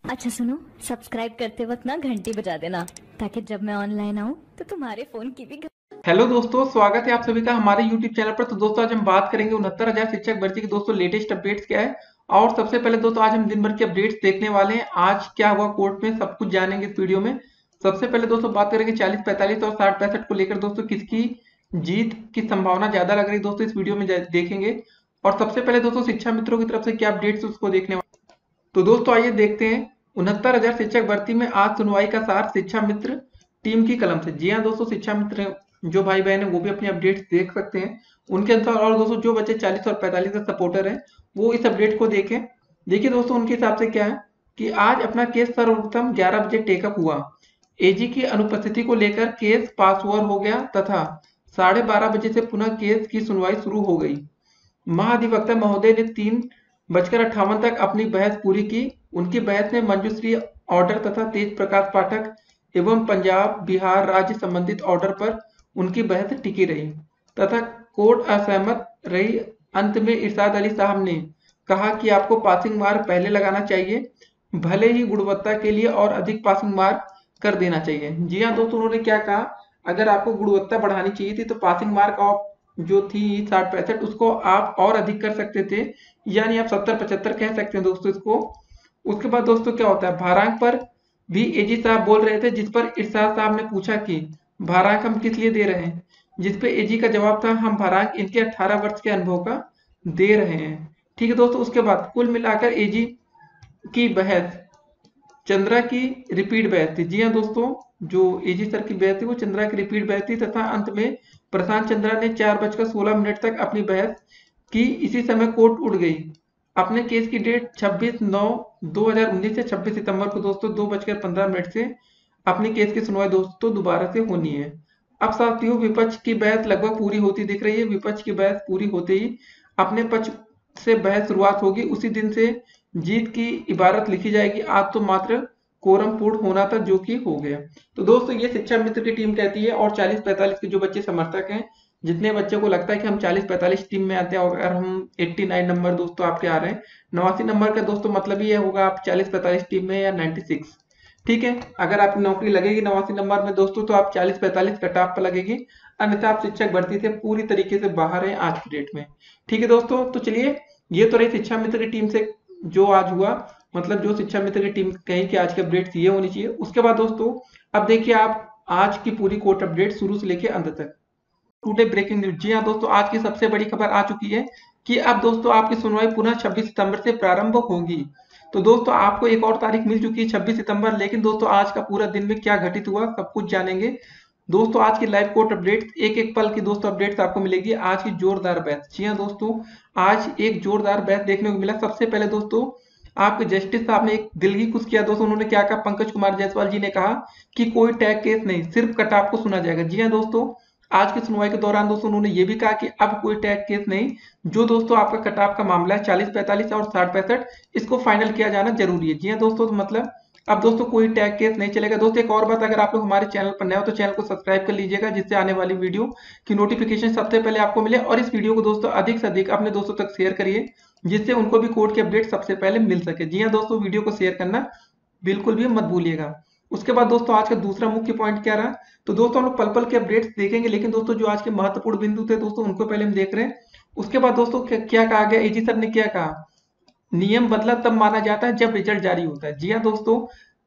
अच्छा सुनो, सब्सक्राइब करते वक्त ना घंटी बजा देना ताकि जब मैं ऑनलाइन आऊँ तो तुम्हारे फोन की भी हेलो दोस्तों, स्वागत है आप सभी का हमारे यूट्यूब चैनल पर। तो दोस्तों आज हम बात करेंगे 69,000 शिक्षक भर्ती की दोस्तों लेटेस्ट अपडेट्स क्या है। और सबसे पहले दोस्तों आज हम दिन भर की अपडेट्स देखने वाले हैं। आज क्या हुआ कोर्ट में सब कुछ जानेंगे इस वीडियो में। सबसे पहले दोस्तों बात करेंगे 40-45 और 60-65 को लेकर दोस्तों किसकी जीत की संभावना ज्यादा लग रही है दोस्तों इस वीडियो में देखेंगे। और सबसे पहले दोस्तों शिक्षा मित्रों की तरफ से क्या अपडेट्स उसको देखने वाले। तो दोस्तों आइए देखते हैं 69,000 शिक्षक भर्ती में आज सुनवाई का सार शिक्षा मित्र टीम की कलम से। जी हाँ दोस्तों, शिक्षा मित्र जो भाई बहन है वो भी अपनी अपडेट्स देख सकते हैं उनके अनुसार। और दोस्तों जो बच्चे 40 और 45 का सपोर्टर हैं वो इस अपडेट को देखें। देखिए दोस्तों उनके हिसाब से क्या है कि आज अपना केस सर्वप्रथम 11 बजे टेकअप हुआ। एजी की अनुपस्थिति को लेकर केस पास ओवर हो गया तथा 12:30 बजे से पुनः केस की सुनवाई शुरू हो गई। महाधिवक्ता महोदय ने 3:58 तक अपनी बहस पूरी की। उनकी बहस में मंजूश्री ऑर्डर तथा तेज प्रकाश पाठक एवं पंजाब बिहार राज्य संबंधित ऑर्डर पर उनकी बहस टिकी रही तथा कोर्ट असहमत रही। अंत में इरशाद अली साहब ने कहा कि आपको पासिंग मार्क पहले लगाना चाहिए, भले ही गुणवत्ता के लिए और अधिक पासिंग मार्क कर देना चाहिए। जी हाँ दोस्तों, उन्होंने क्या कहा, अगर आपको गुणवत्ता बढ़ानी चाहिए थी तो पासिंग मार्क ऑफ जो थी 60-65 उसको आप और अधिक कर सकते थे, यानी आप 70-75 कह सकते हैं दोस्तों इसको। उसके बाद दोस्तों क्या होता है, भारांक पर भी एजी साहब बोल रहे थे, जिस पर इरशाद साहब ने पूछा कि भारांक हम किस लिए दे रहे हैं, जिस पे एजी का जवाब था हम भारांक इनके 18 वर्ष के अनुभव का दे रहे हैं। ठीक है दोस्तों, उसके बाद कुल मिलाकर एजी की बहस चंद्रा की रिपीट बहस थी। जी हाँ दोस्तों, जो एजी सर की बहस थी वो चंद्रा की रिपीट बहस थी तथा अंत में प्रशांत चंद्रा ने 4:16 तक अपनी बहस की। इसी समय कोर्ट उठ गई। अपने केस की डेट 26/9/2019 से 26 सितंबर को दोस्तों 2:15 से अपनी केस की सुनवाई दोस्तों दोबारा से होनी है। अब साथियों विपक्ष की बहस लगभग पूरी होती दिख रही है। विपक्ष की बहस पूरी होते ही अपने पक्ष से बहस शुरुआत होगी। उसी दिन से जीत की इबारत लिखी जाएगी। आज तो मात्र कोरम पूर्ण होना था जो कि हो गया। तो दोस्तों ये शिक्षा मित्र की टीम कहती है। और 40-45 के जो बच्चे समर्थक हैं, जितने बच्चों को लगता है कि हम 40-45 टीम में आते हैं और हम 89 नंबर दोस्तों आपके आ रहे हैं, 89 नंबर का दोस्तों मतलब ये होगा आप 40-45 टीम में या 96। ठीक है, अगर आपकी नौकरी लगेगी 89 नंबर में दोस्तों तो आप 40-45 कट ऑफ पर लगेगी, अन्यथा आप शिक्षक भर्ती से पूरी तरीके से बाहर हैं आज की डेट में। ठीक है दोस्तों, तो चलिए ये तो रही शिक्षा मित्र की टीम से जो आज हुआ, मतलब जो शिक्षा मित्र की टीम कही कि आज की अपडेट ये होनी चाहिए। उसके बाद दोस्तों अब देखिए आप आज की पूरी कोर्ट अपडेट शुरू से लेकर अंत तक। Today breaking news. जी हाँ दोस्तों, आज की सबसे बड़ी खबर आ चुकी है कि अब दोस्तों आपकी सुनवाई पुनः 26 सितंबर से प्रारंभ होगी। तो दोस्तों आपको एक और तारीख मिल चुकी है 26 सितंबर, लेकिन दोस्तों आज का पूरा दिन में क्या घटित हुआ सब कुछ जानेंगे। दोस्तों आज की लाइव कोर्ट अपडेट एक एक पल की दोस्तों अपडेट्स आपको मिलेगी। आज की जोरदार बहस, जी हाँ दोस्तों आज एक जोरदार बहस देखने को मिला। सबसे पहले दोस्तों आपके जस्टिस साहब ने एक दिल ही खुश किया दोस्तों। उन्होंने क्या कहा, पंकज कुमार जायसवाल जी ने कहा कि कोई टैग केस नहीं, सिर्फ कटाप को सुना जाएगा। जी हाँ दोस्तों, आज की सुनवाई के दौरान दोस्तों उन्होंने ये भी कहा कि अब कोई टैग केस नहीं, जो दोस्तों आपका कटाप का मामला है 40-45 और 60-65 इसको फाइनल किया जाना जरूरी है। जी हाँ दोस्तों, तो मतलब अब दोस्तों कोई टैग केस नहीं चलेगा। दोस्तों एक और बात, अगर आप लोग हमारे चैनल पर नए हो तो चैनल को सब्सक्राइब कर लीजिएगा, जिससे आने वाली वीडियो की नोटिफिकेशन सबसे पहले आपको मिले। और इस वीडियो को दोस्तों अधिक से अधिक अपने दोस्तों तक शेयर करिए, जिससे उनको भी कोर्ट की अपडेट सबसे पहले मिल सके। जी हाँ दोस्तों, वीडियो को शेयर करना बिल्कुल भी मत भूलिएगा। उसके बाद दोस्तों आज का दूसरा मुख्य पॉइंट क्या रहा, तो दोस्तों हम लोग पल पल के अपडेट्स देखेंगे, लेकिन दोस्तों जो आज के महत्वपूर्ण बिंदु थे दोस्तों उनको पहले हम देख रहे हैं। उसके बाद दोस्तों क्या कहा गया, एजी सर ने क्या कहा, नियम बदला तब माना जाता है जब रिजल्ट जारी होता है। जी हाँ दोस्तों,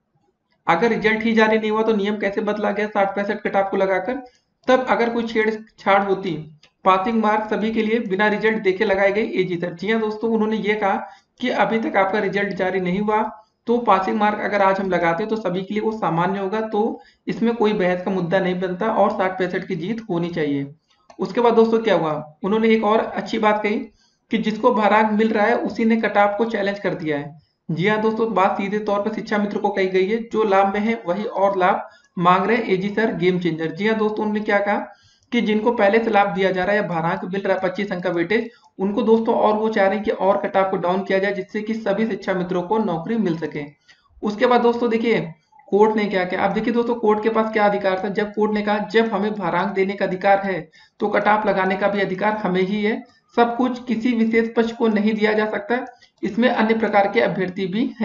अगर रिजल्ट ही जारी नहीं हुआ तो नियम कैसे बदला गया 60-65 कट ऑफ को लगाकर। तब अगर कोई छेड़छाड़ होती, पासिंग मार्क सभी के लिए बिना रिजल्ट देखे लगाए गए एजी सर। जी हाँ दोस्तों, उन्होंने ये कहा कि अभी तक आपका रिजल्ट जारी नहीं हुआ तो पासिंग मार्क अगर आज हम लगाते तो सभी के लिए वो सामान्य होगा, तो इसमें कोई बहस का मुद्दा नहीं बनता और 60-65 की जीत होनी चाहिए। उसके बाद दोस्तों क्या हुआ, उन्होंने एक और अच्छी बात कही कि जिसको भारांक मिल रहा है उसी ने कटाप को चैलेंज कर दिया है। जी हाँ दोस्तों, बात सीधे तौर पर शिक्षा मित्र को कही गई है, जो लाभ में है वही और लाभ मांग रहे हैं एजी सर गेम चेंजर। जी हाँ दोस्तों, उन्होंने क्या कहा कि जिनको पहले से लाभ दिया जा रहा है या भारांक मिल रहा है 25 अंक का वेटेज, उनको दोस्तों और वो चाह रहे हैं कि और कटाप को डाउन किया जाए, जिससे कि सभी शिक्षा मित्रों को नौकरी मिल सके। उसके बाद दोस्तों देखिए कोर्ट ने क्या किया। अब देखिए दोस्तों कोर्ट के पास क्या अधिकार था, जब कोर्ट ने कहा जब हमें भारांक देने का अधिकार है तो कटाप लगाने का भी अधिकार हमें ही है। सब कुछ किसी विशेष पक्ष को नहीं दिया जा सकता, इसमें अन्य प्रकार के अभ्यर्थी भी हैं।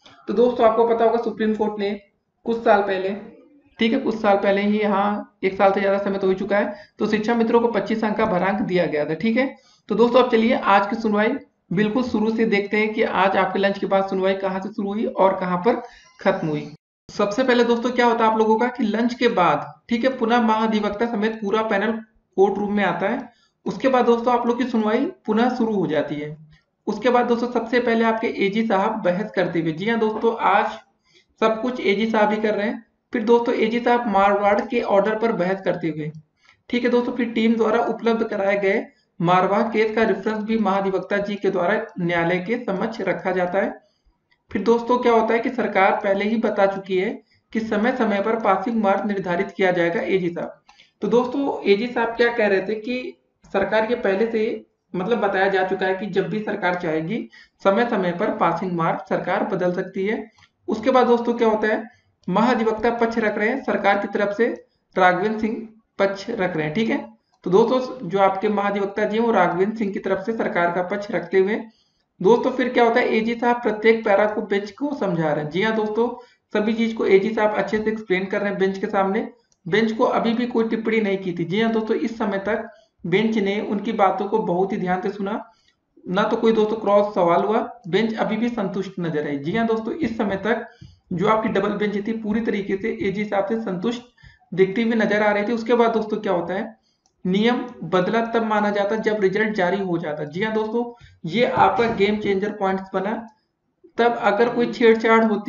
तो दोस्तों आपको पता होगा सुप्रीम कोर्ट ने कुछ साल पहले, ठीक है, कुछ साल पहले ही, हाँ 1 साल से ज्यादा समय तो हो चुका है, तो शिक्षा मित्रों को 25 अंक का भरांक दिया गया था। ठीक है, तो दोस्तों अब चलिए आज की सुनवाई बिल्कुल शुरू से देखते हैं कि आज आपके लंच के बाद सुनवाई कहाँ से शुरू हुई और कहाँ पर खत्म हुई। सबसे पहले दोस्तों क्या होता है आप लोगों का कि लंच के बाद, ठीक है, पुनः महाधिवक्ता समेत पूरा पैनल कोर्ट रूम में आता है। उसके बाद दोस्तों आप लोग की सुनवाई पुनः शुरू हो जाती है। उसके बाद दोस्तों सबसे पहले आपके एजी साहब बहस करते हुए, जी हाँ दोस्तों आज सब कुछ एजी साहब ही कर रहे हैं। फिर दोस्तों एजी साहब मारवाड़ के ऑर्डर पर बहस करते हुए, ठीक है दोस्तों, फिर टीम द्वारा उपलब्ध कराए गए मारवाड़ केस का रेफरेंस भी महाधिवक्ता जी के द्वारा न्यायालय के समक्ष रखा जाता है। फिर दोस्तों क्या होता है कि सरकार पहले ही बता चुकी है कि समय समय पर पासिंग मार्क निर्धारित किया जाएगा एजी साहब। तो दोस्तों एजी साहब क्या कह रहे थे कि सरकार के पहले से मतलब बताया जा चुका है कि जब भी सरकार चाहेगी समय समय पर पासिंग मार्क सरकार बदल सकती है। उसके बाद दोस्तों क्या होता है, महाधिवक्ता पक्ष रख रहे हैं सरकार की तरफ से, राघवेंद्र सिंह पक्ष रख रहे हैं। ठीक है, तो दोस्तों जो आपके महाधिवक्ता जी हैं वो राघवेंद्र सिंह की तरफ से सरकार का पक्ष रखते हुए दोस्तों फिर क्या होता है एजी साहब प्रत्येक पैरा को बेंच को समझा रहे हैं। जी हाँ दोस्तों, सभी चीज को एजी साहब अच्छे से एक्सप्लेन कर रहे हैं बेंच के सामने। बेंच को अभी भी कोई टिप्पणी नहीं की थी। जी हाँ दोस्तों, इस समय तक बेंच ने उनकी बातों को बहुत ही ध्यान से सुना, ना तो कोई दोस्तों क्रॉस सवाल हुआ। बेंच अभी भी संतुष्ट नजर आई। जी हाँ दोस्तों, इस समय तक जो आपकी डबल बेंच थी पूरी तरीके से एजी साहब से संतुष्ट दिखती हुई नजर आ रही थी। उसके बाद दोस्तों क्या होता है, नियम बदला तब माना जाता जब रिजल्ट जारी हो जाता। जी हाँ दोस्तों, ये आपका गेम चेंजर पॉइंट्स बना। तब अगर कोई छेड़छाड़ होती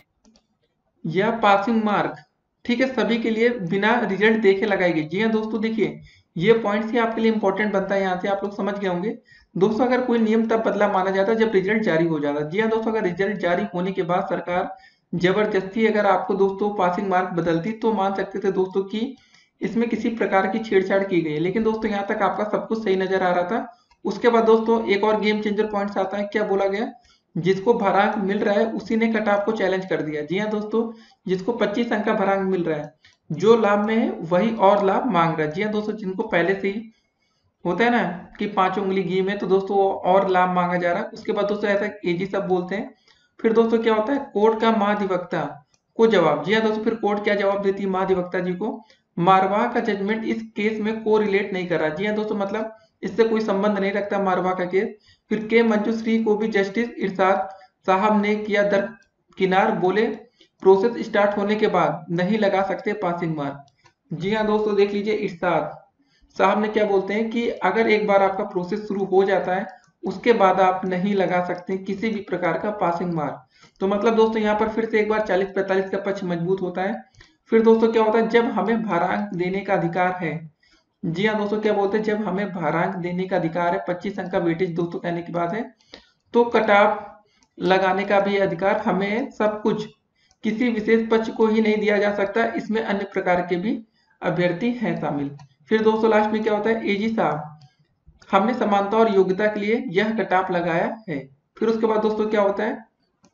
या पासिंग मार्क, ठीक है, सभी के लिए बिना रिजल्ट देखे लगाई गई। जी हाँ दोस्तों, देखिए ये पॉइंट्स ही आपके लिए इंपॉर्टेंट बनता है, यहाँ से आप लोग समझ गए होंगे। दोस्तों अगर कोई नियम तब बदला माना जाता है जब रिजल्ट जारी हो जाता। जी हाँ दोस्तों, अगर रिजल्ट जारी होने के बाद सरकार जबरदस्ती अगर आपको दोस्तों पासिंग मार्क बदलती तो मान सकते थे दोस्तों कि इसमें किसी प्रकार की छेड़छाड़ की गई है। लेकिन दोस्तों यहाँ तक आपका सब कुछ सही नजर आ रहा था। उसके बाद दोस्तों एक और गेम चेंजर पॉइंट्स आता है, क्या बोला गया, जिसको भरांक मिल रहा है उसी ने कट ऑफ को चैलेंज कर दिया। जी हाँ दोस्तों, जिसको 25 अंक का भरांक मिल रहा है, जो लाभ में है वही और लाभ मांग रहा है। जी हाँ दोस्तों, जिनको पहले से ही होता है ना कि 5 उंगली घी में, तो दोस्तों और लाभ मांगा जा रहा है। उसके बाद दोस्तों ऐसा एजी सब बोलते हैं। फिर दोस्तों क्या होता है, कोर्ट का महाधिवक्ता को जवाब। जी हाँ दोस्तों, फिर कोर्ट क्या जवाब देती है महाधिवक्ता जी को, मारवाह का जजमेंट इस केस में को रिलेट नहीं कर रहा। जी हाँ दोस्तों, मतलब इससे कोई संबंध नहीं रखता मारवाह का केस। फिर के मंजूश्री को भी जस्टिस इरशाद साहब ने किया दरकिनार, बोले प्रोसेस स्टार्ट होने के बाद नहीं लगा सकते पासिंग मार्क। जी हाँ दोस्तों, देख लीजिए इरशाद साहब ने क्या बोलते हैं कि अगर एक बार आपका प्रोसेस शुरू हो जाता है उसके बाद आप नहीं लगा सकते किसी भी प्रकार का पासिंग मार्क। तो मतलब दोस्तों यहाँ पर फिर से एक बार 40-45 का पक्ष मजबूत होता है। फिर दोस्तों क्या होता है, जब हमें भारांक देने का अधिकार है। जी हाँ दोस्तों, क्या बोलते हैं, जब हमें भारांक देने का अधिकार है, 25 अंक का वेटेज दोस्तों कहने की बात है, तो कटाव लगाने का भी अधिकार हमें, सब कुछ किसी विशेष पक्ष को ही नहीं दिया जा सकता, इसमें अन्य प्रकार के भी अभ्यर्थी हैं शामिल। फिर दोस्तों लास्ट में क्या होता है, एजी साहब हमने समानता और योग्यता के लिए यह कटाव लगाया है। फिर उसके बाद दोस्तों क्या होता है,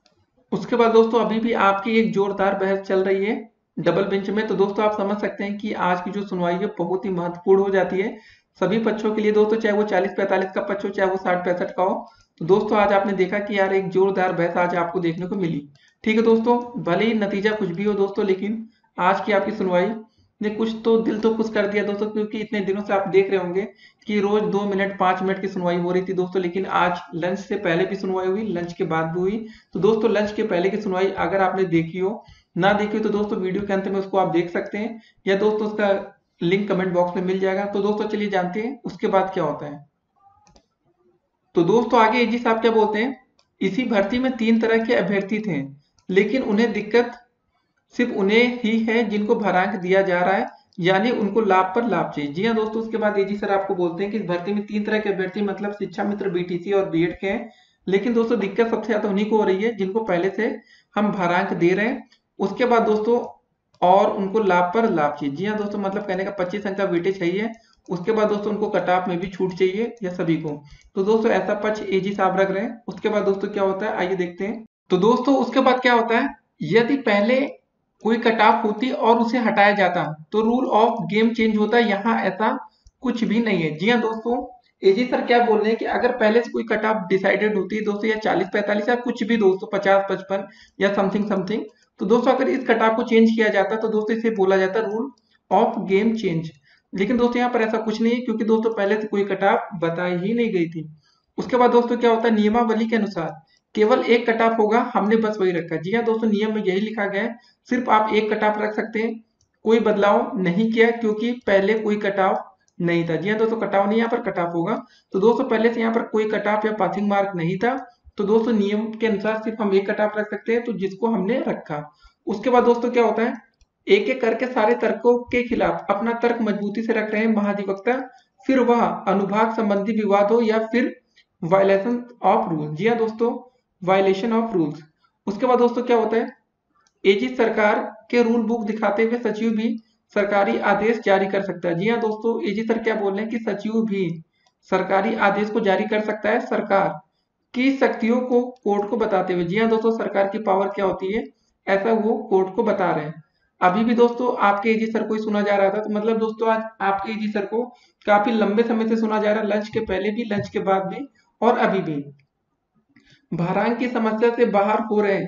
उसके बाद दोस्तों अभी भी आपकी एक जोरदार बहस चल रही है डबल बेंच में। तो दोस्तों आप समझ सकते हैं कि आज की जो सुनवाई है बहुत ही महत्वपूर्ण हो जाती है सभी पक्षों के लिए दोस्तों, चाहे वो 40-45 का पक्ष हो चाहे वो 60-65 का हो। तो दोस्तों आज आपने देखा कि यार एक जोरदार बहस आज आपको देखने को मिली। ठीक है दोस्तों, भले ही नतीजा कुछ भी हो दोस्तों, लेकिन आज की आपकी सुनवाई ने कुछ तो दिल तो खुश कर दिया दोस्तों, क्योंकि इतने दिनों से आप देख रहे होंगे कि रोज 2 मिनट 5 मिनट की सुनवाई हो रही थी दोस्तों, लेकिन आज लंच से पहले भी सुनवाई हुई, लंच के बाद भी हुई। तो दोस्तों लंच के पहले की सुनवाई अगर आपने देखी हो, ना देखी हो, तो दोस्तों वीडियो के अंत में उसको आप देख सकते हैं, या दोस्तों उसका लिंक कमेंट बॉक्स में मिल जाएगा। तो दोस्तों चलिए जानते हैं उसके बाद क्या होता है। तो दोस्तों आगे एजी साहब क्या बोलते हैं, इसी भर्ती में 3 तरह के अभ्यर्थी थे, लेकिन उन्हें दिक्कत सिर्फ उन्हें ही है जिनको भरांक दिया जा रहा है, यानी उनको लाभ पर लाभ चाहिए। जी हाँ दोस्तों, उसके बाद एजी सर आपको बोलते हैं कि इस भर्ती में 3 तरह के अभ्यर्थी मतलब शिक्षा मित्र, बीटीसी और बीएड के हैं, लेकिन दोस्तों दिक्कत सबसे ज्यादा उन्हीं को हो रही है जिनको पहले से हम भरांक दे रहे हैं। उसके बाद दोस्तों और उनको लाभ पर लाभ चाहिए। जी हाँ दोस्तों, मतलब कहने का 25 अंक का वेटेज चाहिए। उसके बाद दोस्तों उनको कट ऑफ में भी छूट चाहिए, या सभी को। तो दोस्तों ऐसा पक्ष एजी साहब रख रहे हैं। उसके बाद दोस्तों क्या होता है आइए देखते हैं। तो दोस्तों उसके बाद क्या होता है, यदि पहले कोई कट ऑफ होती और उसे हटाया जाता तो रूल ऑफ गेम चेंज होता। यहाँ ऐसा कुछ भी नहीं है। जी हाँ दोस्तों, एजी सर क्या बोल रहे हैं कि अगर पहले से कोई कट ऑफ डिसाइडेड होती है दोस्तों, या 40-45 या कुछ भी दोस्तों, 50-55 या समथिंग समथिंग, तो दोस्तों अगर इस कट ऑफ को चेंज किया जाता तो दोस्तों इसे बोला जाता रूल ऑफ गेम चेंज। लेकिन दोस्तों यहाँ पर ऐसा कुछ नहीं है, क्योंकि दोस्तों पहले से कोई कट ऑफ बताई ही नहीं गई थी। उसके बाद दोस्तों क्या होता है, नियमावली के अनुसार केवल एक कट ऑफ होगा, हमने बस वही रखा है। जी हाँ दोस्तों, नियम में यही लिखा गया है, सिर्फ आप एक कट ऑफ रख सकते हैं, कोई बदलाव नहीं किया, क्योंकि पहले कोई कट ऑफ नहीं था। जी हाँ दोस्तों, कट ऑफ नहीं, यहाँ पर कट ऑफ होगा। तो दोस्तों पहले से यहाँ पर कोई कट ऑफ या पासिंग मार्क नहीं था, तो दोस्तों नियम के अनुसार सिर्फ हम एक कट ऑफ रख सकते हैं, तो जिसको हमने रखा। उसके बाद दोस्तों क्या होता है, एक एक करके सारे तर्कों के खिलाफ अपना तर्क मजबूती से रख रहे हैं महाधिवक्ता, फिर वह अनुभाग संबंधी विवाद हो या फिर वायलेशन ऑफ रूल। जी हाँ दोस्तों, वायलेशन ऑफ रूल्स। उसके बाद दोस्तों क्या होता है, एजी सरकार के रूल बुक दिखाते हुए सचिव भी सरकारी आदेश जारी कर सकता है। जी हाँ दोस्तों, एजी सर क्या बोल रहे हैं कि सचिव भी सरकारी आदेश को जारी कर सकता है सरकार की शक्तियों को कोर्ट को बताते हुए। जी हाँ दोस्तों, सरकार की पावर क्या होती है, ऐसा वो कोर्ट को बता रहे हैं। अभी भी दोस्तों आपके एजी सर को ही सुना जा रहा था, तो मतलब दोस्तों आज आपके एजी सर को काफी लंबे समय से सुना जा रहा है, लंच के पहले भी, लंच के बाद भी और अभी भी। बहरान की समस्या से बाहर हो रहे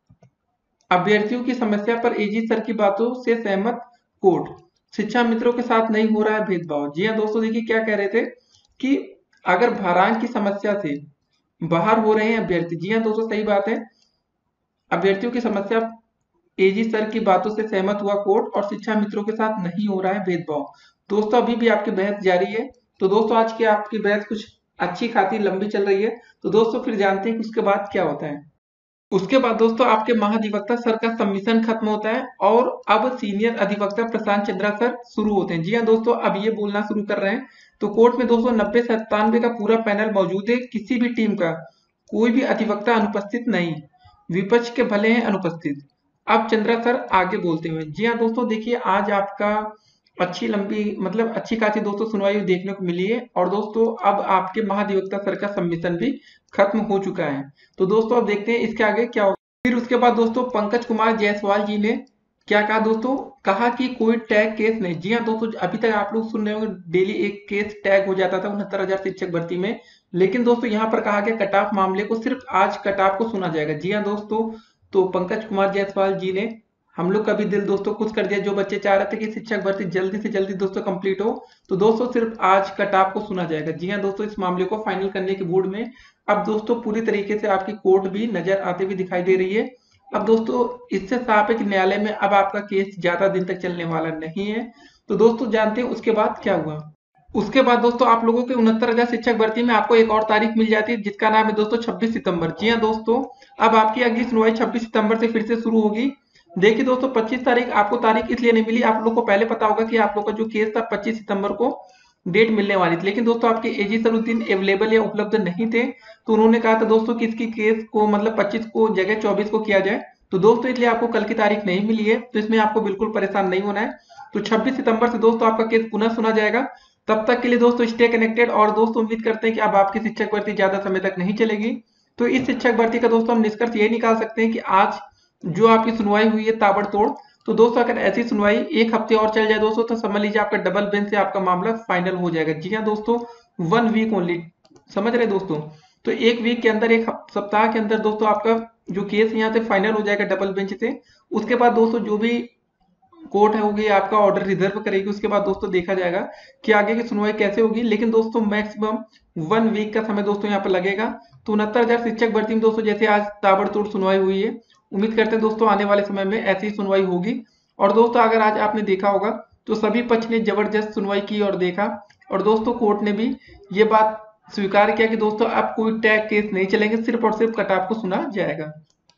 अभ्यर्थियों की समस्या पर एजी सर की बातों से सहमत कोर्ट, शिक्षा मित्रों के साथ नहीं हो रहा है भेदभाव। जी हाँ दोस्तों, देखिए क्या कह रहे थे कि अगर बहरान की समस्या से बाहर हो रहे हैं अभ्यर्थी, जी हाँ दोस्तों सही बात है, अभ्यर्थियों की समस्या, एजी सर की बातों से सहमत हुआ कोर्ट और शिक्षा मित्रों के साथ नहीं हो रहा है भेदभाव। दोस्तों अभी भी आपकी बहस जारी है, तो दोस्तों आज की आपकी बहस कुछ अच्छी खासी लंबी चल रही है, तो दोस्तों फिर जानते हैं कि उसके बाद क्या होता है। उसके बाद दोस्तों आपके महाधिवक्ता सर का सबमिशन खत्म होता है और अब सीनियर अधिवक्ता प्रशांत चंद्रा सर शुरू होते हैं। जी हाँ दोस्तों, अब ये बोलना शुरू कर रहे हैं। तो कोर्ट में दोस्तों 90 से 97 का पूरा पैनल मौजूद है, किसी भी टीम का कोई भी अधिवक्ता अनुपस्थित नहीं, विपक्ष के भले हैं अनुपस्थित। अब चंद्रा सर आगे बोलते हुए, जी हाँ दोस्तों, देखिए आज आपका अच्छी लंबी मतलब अच्छी खासी दोस्तों सुनवाई देखने को मिली है, और दोस्तों अब आपके महाधिवक्ता सर का सबमिशन भी खत्म हो चुका है। तो दोस्तों अब देखते हैं इसके आगे क्या होगा। फिर उसके बाद दोस्तों पंकज कुमार जायसवाल जी ने क्या कहा दोस्तों, कहा कि कोई टैग केस नहीं। जी हाँ दोस्तों, अभी तक आप लोग सुन रहे होंगे डेली एक केस टैग हो जाता था 69,000 शिक्षक भर्ती में, लेकिन दोस्तों यहाँ पर कहा गया कट ऑफ मामले को सिर्फ आज कट ऑफ को सुना जाएगा। जी हाँ दोस्तों, तो पंकज कुमार जायसवाल जी ने हम लोग का भी दिल दोस्तों खुश कर दिया, जो बच्चे चाह रहे थे कि शिक्षक भर्ती जल्दी से जल्दी दोस्तों कंप्लीट हो, तो दोस्तों सिर्फ आज कट ऑफ को सुना जाएगा। जी हाँ दोस्तों, इस मामले को फाइनल करने के मूड में अब दोस्तों पूरी तरीके से आपकी कोर्ट भी नजर आते हुए दिखाई दे रही है। अब दोस्तों इससे साफ है कि न्यायालय में अब आपका केस ज्यादा दिन तक चलने वाला नहीं है। तो दोस्तों जानते हैं उसके बाद क्या हुआ। उसके बाद दोस्तों आप लोगों के 69,000 शिक्षक भर्ती में आपको एक और तारीख मिल जाती है, जिसका नाम है दोस्तों 26 सितंबर। जी हाँ दोस्तों, अब आपकी अगली सुनवाई 26 सितंबर से फिर से शुरू होगी। देखिए दोस्तों 25 तारीख आपको तारीख इसलिए नहीं मिली, आप लोग को पहले पता होगा कि आप लोग का जो केस था 25 सितंबर को डेट मिलने वाली थी, लेकिन दोस्तों आपके एजी सर उस दिन अवेलेबल या उपलब्ध नहीं थे, तो उन्होंने कहा था दोस्तों कि इसकी केस को मतलब 25 को जगह 24 को किया जाए, तो दोस्तों इसलिए आपको कल की तारीख नहीं मिली है, तो इसमें आपको बिल्कुल परेशान नहीं होना है। तो 26 सितंबर से दोस्तों आपका केस पुनः सुना जाएगा। तब तक के लिए दोस्तों स्टे कनेक्टेड, और दोस्तों उम्मीद करते हैं कि अब आपकी शिक्षक भर्ती ज्यादा समय तक नहीं चलेगी। तो इस शिक्षक भर्ती का दोस्तों हम निष्कर्ष ये निकाल सकते हैं कि आज जो आपकी सुनवाई हुई है ताबड़तोड़, तो दोस्तों अगर ऐसी सुनवाई एक हफ्ते और चल जाए दोस्तों, तो समझ लीजिए आपका डबल बेंच से आपका मामला फाइनल हो जाएगा। जी हाँ दोस्तों, 1 वीक ओनली, समझ रहे दोस्तों, तो एक वीक के अंदर, एक सप्ताह के अंदर दोस्तों आपका जो केस यहाँ से फाइनल हो जाएगा डबल बेंच से। उसके बाद दोस्तों जो भी कोर्ट है होगी आपका ऑर्डर रिजर्व करेगी, उसके बाद दोस्तों देखा जाएगा कि आगे की सुनवाई कैसे होगी, लेकिन दोस्तों मैक्सिमम 1 वीक का समय दोस्तों यहाँ पर लगेगा। तो 69,000 शिक्षक भर्ती में दोस्तों जैसे आज ताबड़तोड़ सुनवाई हुई है, उम्मीद करते हैं दोस्तों आने वाले समय में ऐसी सुनवाई होगी। और दोस्तों अगर आज आपने देखा होगा तो सभी पक्ष ने जबरदस्त सुनवाई की और देखा, और दोस्तों कोर्ट ने भी ये बात स्वीकार किया कि दोस्तों अब कोई टैग केस नहीं चलेंगे, सिर्फ और सिर्फ कट ऑफ को सुना जाएगा।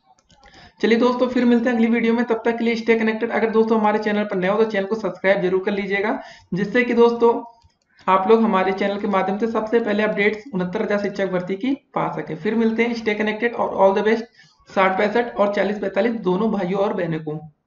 चलिए दोस्तों फिर मिलते हैं अगली वीडियो में, तब तक के लिए स्टे कनेक्टेड। अगर दोस्तों हमारे चैनल पर नए हो तो चैनल को सब्सक्राइब जरूर कर लीजिएगा, जिससे कि दोस्तों आप लोग हमारे चैनल के माध्यम से सबसे पहले अपडेट्स 69,000 शिक्षक भर्ती की पा सके। फिर मिलते हैं, स्टे कनेक्टेड और ऑल द बेस्ट 60-65 और 40-45 दोनों भाइयों और बहनों को।